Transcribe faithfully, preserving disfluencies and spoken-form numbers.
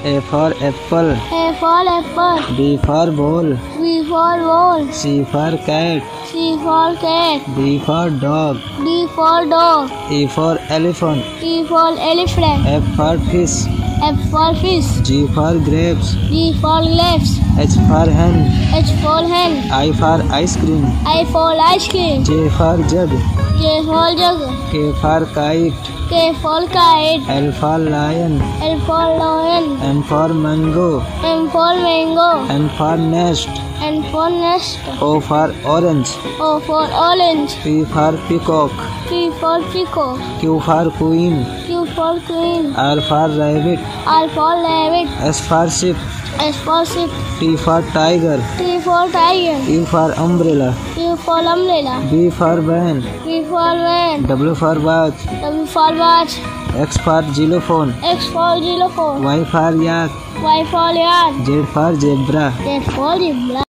A for apple. A for apple. B for ball. B for ball. C for cat. C for cat. D for dog. D for dog. E for elephant. E for elephant. F for fish. F for fish. G for grapes. G for grapes. H for hen. H for hen. I for ice cream. I for ice cream. J for jug. J for jug. K for kite. K for kite. L for lion. L for lion. M for mango. M for mango. N for nest. N for nest. O for orange. O for orange. P for peacock. P for peacock. Q for queen. Q for queen. R for rabbit. R for rabbit. S for sheep. S for sheep. T for tiger. T for tiger. U for umbrella. U for umbrella. V for van. V for van. W for watch. W for watch. X for xylophone. X for xylophone. Y for yak. Y for yak. Z for zebra. Z for zebra.